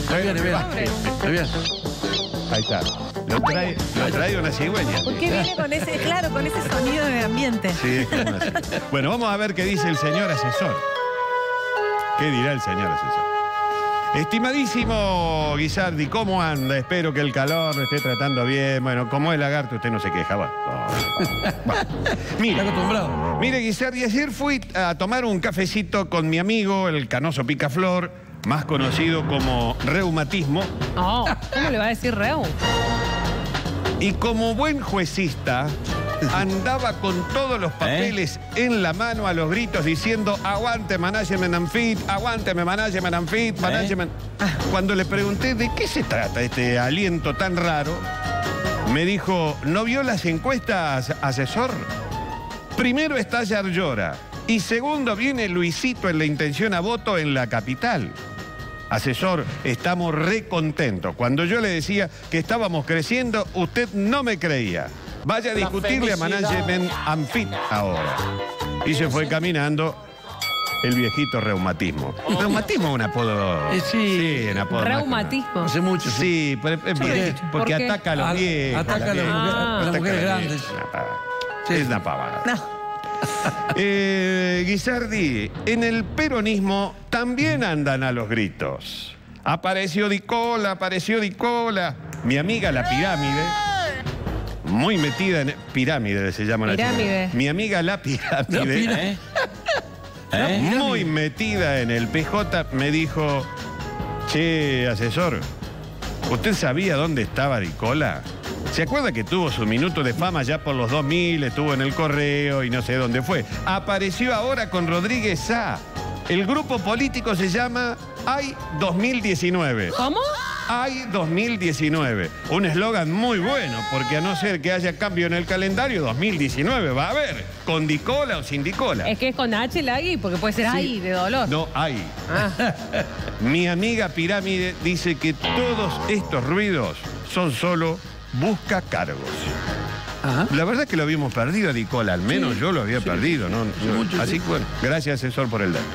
bien. Ahí está. Lo trae una cigüeña. ¿Por qué viene con ese, claro, con ese sonido de ambiente? Sí, es como así. Bueno, vamos a ver qué dice el señor asesor. ¿Qué dirá el señor asesor? Estimadísimo Guisardi, ¿cómo anda? Espero que el calor lo esté tratando bien. Bueno, como el lagarto, usted no se queja. Bueno. Mire, Está acostumbrado. mire, Guisardi, ayer fui a tomar un cafecito con mi amigo, el canoso Picaflor, más conocido como reumatismo. No, ¿cómo le va a decir Reu? Y como buen juecista, andaba con todos los papeles en la mano a los gritos diciendo aguante management and fit, aguánteme management and fit, management. Cuando le pregunté de qué se trata este aliento tan raro, me dijo, ¿no vio las encuestas, asesor? Primero está Yarlora y segundo viene Luisito en la intención a voto en la capital. Asesor, estamos re contentos. Cuando yo le decía que estábamos creciendo, usted no me creía. Vaya a discutirle a Management and Fit ahora. Y se fue caminando el viejito reumatismo. Reumatismo es un apodo. Sí, un apodo. Reumatismo. Hace mucho. Sí, porque ¿Por qué? ataca a los viejos. Ataca a las mujeres grandes. Es una pavada. Guisardi, en el peronismo también andan a los gritos. Apareció Di Cola. Mi amiga la pirámide, muy metida en... Pirámide se llama la chica. Mi amiga la pirámide, muy metida en el PJ, me dijo, che, asesor, ¿usted sabía dónde estaba Di Cola? ¿Se acuerda que tuvo su minuto de fama ya por los 2000, estuvo en el Correo y no sé dónde fue? Apareció ahora con Rodríguez Sá. El grupo político se llama AI 2019. ¿Cómo? AI 2019. Un eslogan muy bueno, porque a no ser que haya cambio en el calendario, 2019 va a haber, con Di Cola o sin Di Cola. Es que es con H la I, porque puede ser ahí de dolor. No, hay. Mi amiga Pirámide dice que todos estos ruidos son solo busca cargos. La verdad es que lo habíamos perdido a Di Cola, al menos yo lo había perdido, ¿no? Así que bueno, gracias, asesor, por el dato.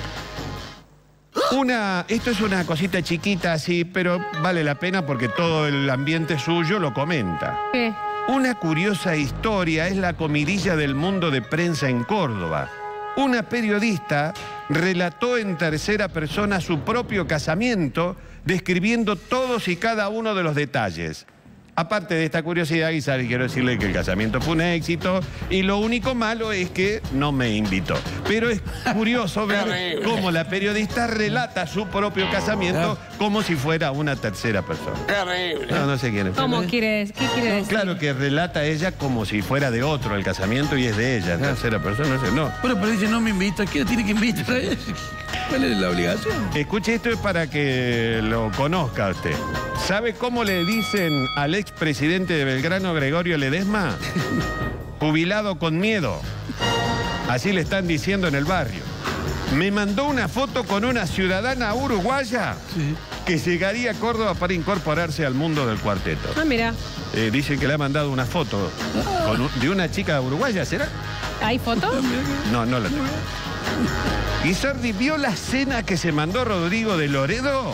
Esto es una cosita chiquita así, pero vale la pena porque todo el ambiente suyo lo comenta. ¿Qué? Una curiosa historia es la comidilla del mundo de prensa en Córdoba. Una periodista relató en tercera persona su propio casamiento, describiendo todos y cada uno de los detalles. Aparte de esta curiosidad, Guisardi, quiero decirle que el casamiento fue un éxito y lo único malo es que no me invitó. Pero es curioso ver cómo la periodista relata su propio casamiento como si fuera una tercera persona. No sé quién es. ¿Cómo quieres? ¿Qué quiere decir? Claro que relata ella como si fuera de otro el casamiento y es de ella, en tercera persona, no sé, no. Bueno, pero dice, no me invita, ¿quién tiene que invitar? ¿Cuál es la obligación? Escuche, esto es para que lo conozca usted. ¿Sabe cómo le dicen al expresidente de Belgrano, Gregorio Ledesma? Jubilado con miedo. Así le están diciendo en el barrio. Me mandó una foto con una ciudadana uruguaya que llegaría a Córdoba para incorporarse al mundo del cuarteto. Ah, mira. Dice que le ha mandado una foto de una chica uruguaya, ¿será? ¿Hay foto? No, no la tengo. Guisardi, ¿vio la cena que se mandó Rodrigo de Loredo?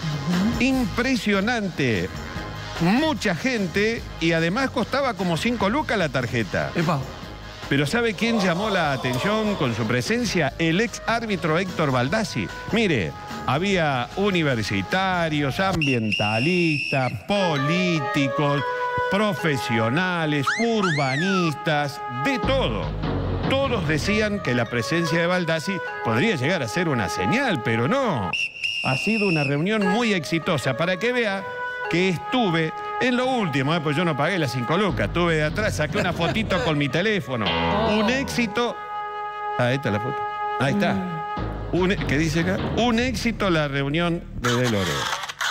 Impresionante. Mucha gente y además costaba como 5 lucas la tarjeta. Epa. Pero ¿sabe quién llamó la atención con su presencia? El ex árbitro Héctor Baldassi. Mire, había universitarios, ambientalistas, políticos, profesionales, urbanistas, de todo. Todos decían que la presencia de Baldassi podría llegar a ser una señal, pero no. Ha sido una reunión muy exitosa. Para que vea que estuve en lo último, pues yo no pagué las 5 lucas. Estuve de atrás, saqué una fotito con mi teléfono. Un éxito. Ahí está la foto. Ahí está. ¿Qué dice acá? Un éxito la reunión de Loredo.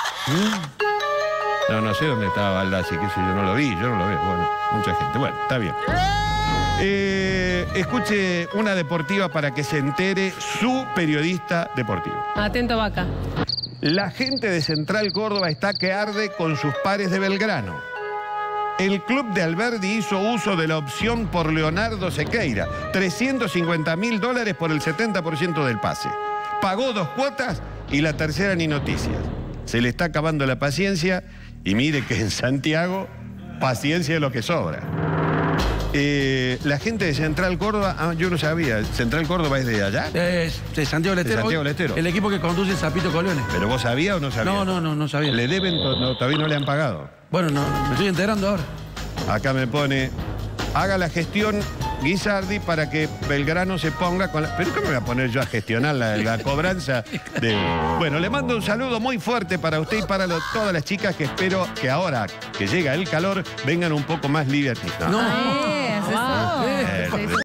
No sé dónde estaba Baldassi, qué sé yo, no lo vi, yo no lo veo. Bueno, mucha gente. Bueno, está bien. Escuche una deportiva para que se entere su periodista deportivo. Atento, vaca. La gente de Central Córdoba está que arde con sus pares de Belgrano. El club de Alberdi hizo uso de la opción por Leonardo Sequeira, $350.000 por el 70% del pase. Pagó 2 cuotas y la tercera ni noticias. se le está acabando la paciencia y mire que en Santiago, paciencia es lo que sobra. La gente de Central Córdoba, yo no sabía, ¿Central Córdoba es de allá? Es de Santiago del Estero. De Santiago del Estero. El equipo que conduce Zapito Corleone. ¿Pero vos sabías o no sabías? No sabía. ¿Le deben? Todavía no le han pagado. Bueno, no, me estoy enterando ahora. Acá me pone, haga la gestión Guisardi para que Belgrano se ponga con la... ¿Pero cómo me voy a poner yo a gestionar la cobranza de...? Bueno, le mando un saludo muy fuerte para usted y para todas las chicas que espero que ahora que llega el calor vengan un poco más livias. Wow.